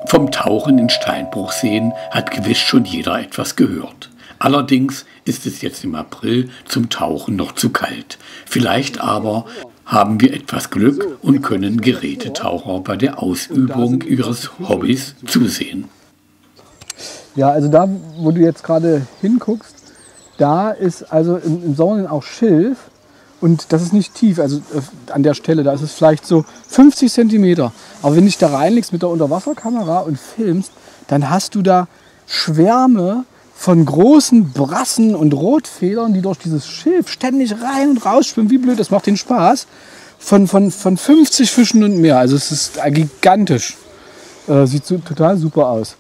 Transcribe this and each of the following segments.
Vom Tauchen in Steinbruchseen hat gewiss schon jeder etwas gehört. Allerdings ist es jetzt im April zum Tauchen noch zu kalt. Vielleicht aber haben wir etwas Glück und können Gerätetaucher bei der Ausübung ihres Hobbys zusehen. Ja, also da, wo du jetzt gerade hinguckst, da ist also im Sommer auch Schilf und das ist nicht tief, also an der Stelle, da ist es vielleicht so 50 cm. Aber wenn du dich da reinlegst mit der Unterwasserkamera und filmst, dann hast du da Schwärme von großen Brassen und Rotfedern, die durch dieses Schilf ständig rein und raus schwimmen. Wie blöd, das macht den Spaß. Von 50 Fischen und mehr. Also es ist gigantisch. Sieht so, total super aus.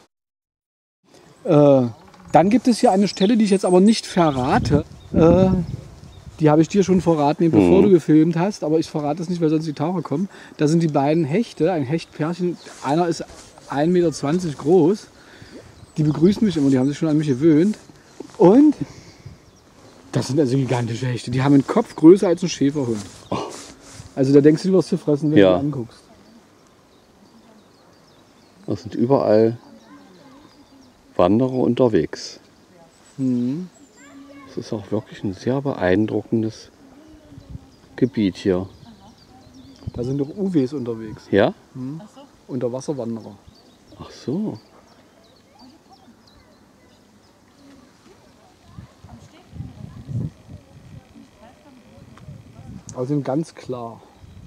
Dann gibt es hier eine Stelle, die ich jetzt aber nicht verrate. Die habe ich dir schon verraten, bevor du gefilmt hast. Aber ich verrate es nicht, weil sonst die Taucher kommen. Da sind die beiden Hechte, ein Hechtpärchen. Einer ist 1,20 Meter groß. Die begrüßen mich immer, die haben sich schon an mich gewöhnt. Und das sind also gigantische Hechte. Die haben einen Kopf größer als ein Schäferhund. Also da denkst du, du wirst zu fressen, wenn du anguckst. Das sind überall Wanderer unterwegs. Das ist auch wirklich ein sehr beeindruckendes Gebiet hier. Da sind doch UWs unterwegs. Ja? Unterwasserwanderer. Ach so. Aber sind ganz klar.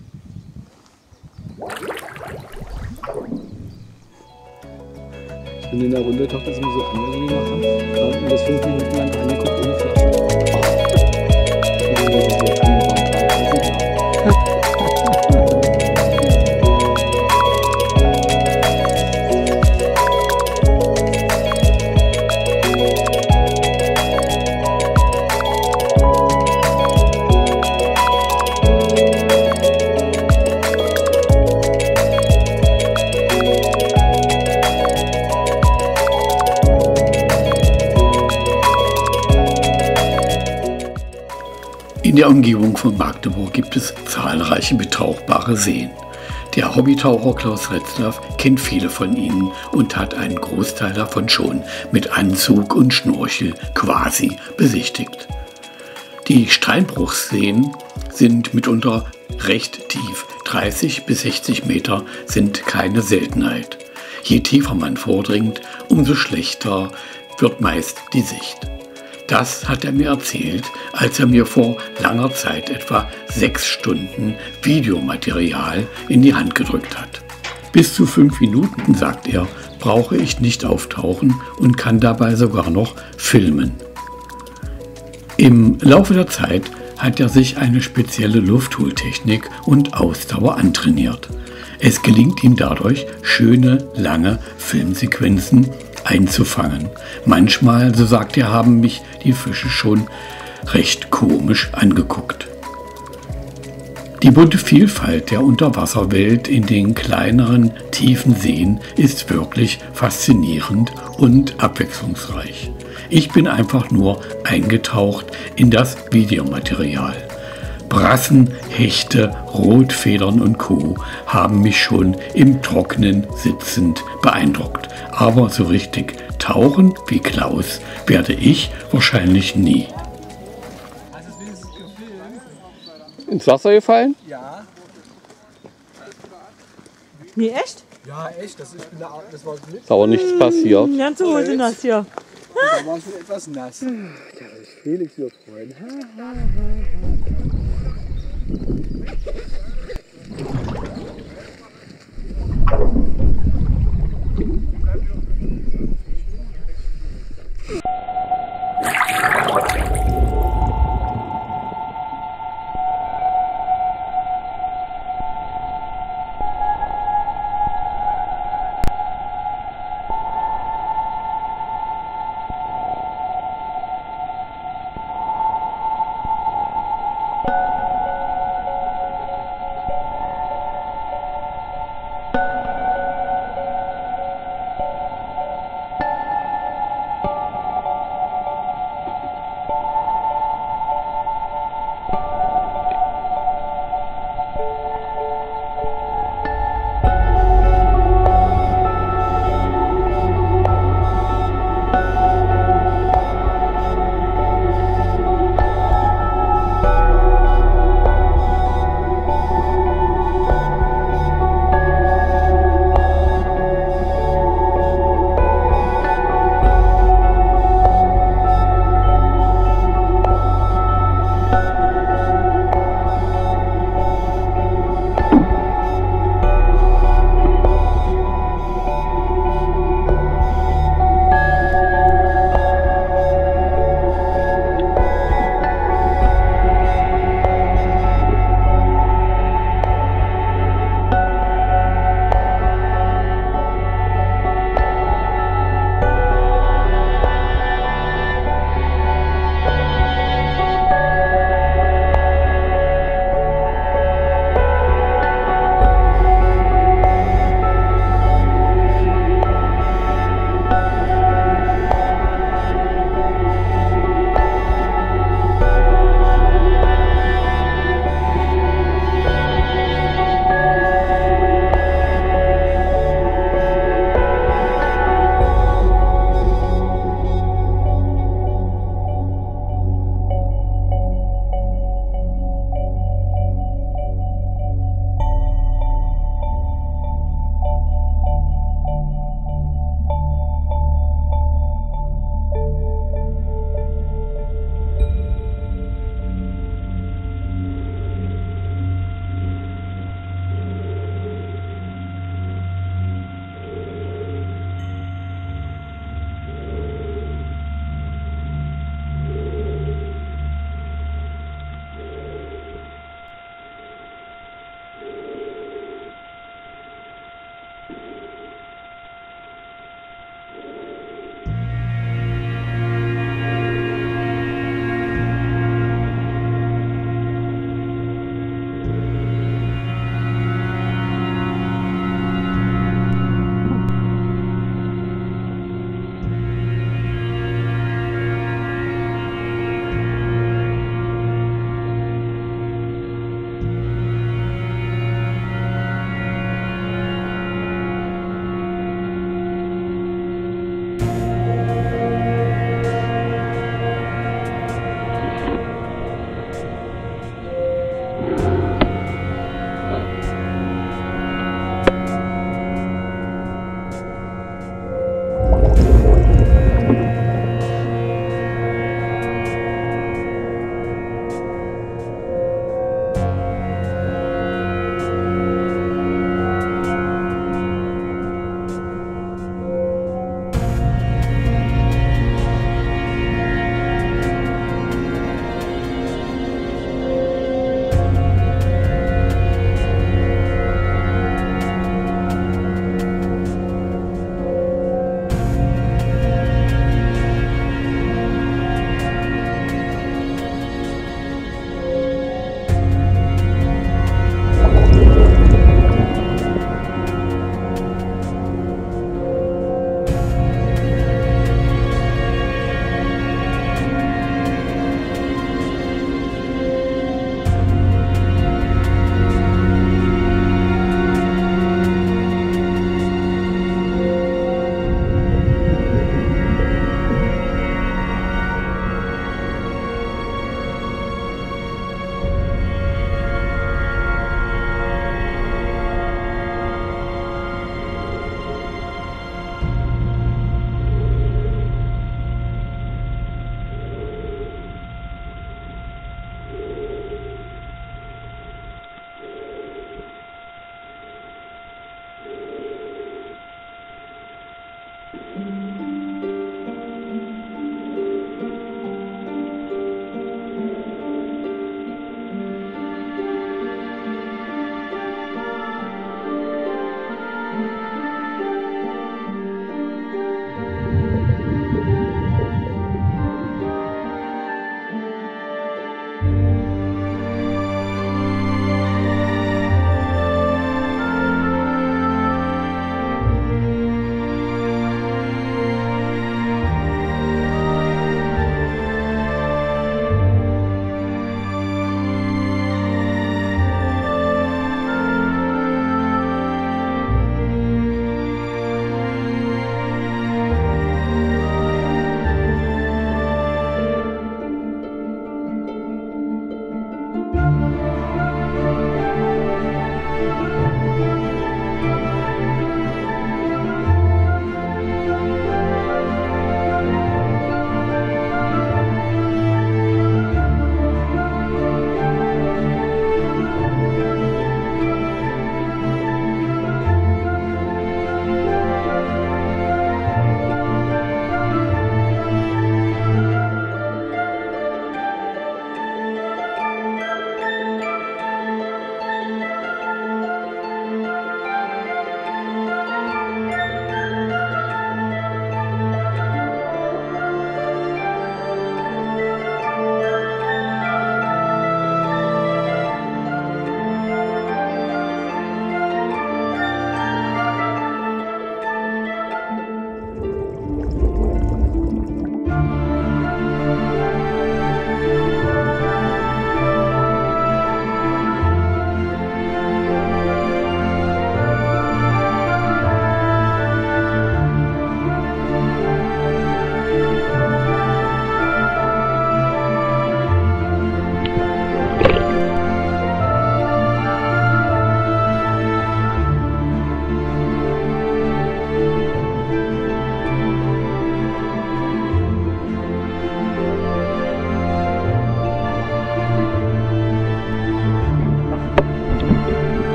Ich bin in der Runde, dachte, dass wir so Anmeldung gemacht haben. Da haben wir das 5 Minuten lang angeguckt ohne Flasche. In der Umgebung von Magdeburg gibt es zahlreiche betauchbare Seen. Der Hobbytaucher Klaus Retzlaff kennt viele von ihnen und hat einen Großteil davon schon mit Anzug und Schnorchel quasi besichtigt. Die Steinbruchseen sind mitunter recht tief. 30 bis 60 Meter sind keine Seltenheit. Je tiefer man vordringt, umso schlechter wird meist die Sicht. Das hat er mir erzählt, als er mir vor langer Zeit etwa 6 Stunden Videomaterial in die Hand gedrückt hat. Bis zu 5 Minuten, sagt er, brauche ich nicht auftauchen und kann dabei sogar noch filmen. Im Laufe der Zeit hat er sich eine spezielle Luftholtechnik und Ausdauer antrainiert. Es gelingt ihm dadurch, schöne, lange Filmsequenzen einzufangen. Manchmal, so sagt er, haben mich die Fische schon recht komisch angeguckt. Die bunte Vielfalt der Unterwasserwelt in den kleineren, tiefen Seen ist wirklich faszinierend und abwechslungsreich. Ich bin einfach nur eingetaucht in das Videomaterial. Brassen, Hechte, Rotfedern und Co. haben mich schon im Trockenen sitzend beeindruckt. Aber so richtig tauchen wie Klaus werde ich wahrscheinlich nie. Ins Wasser gefallen? Ja. Nee, echt? Ja, echt. Das war mit. Ist aber nichts passiert. Ganz so holte nass hier. Da war schon etwas nass. Da ist Felix hier freuen.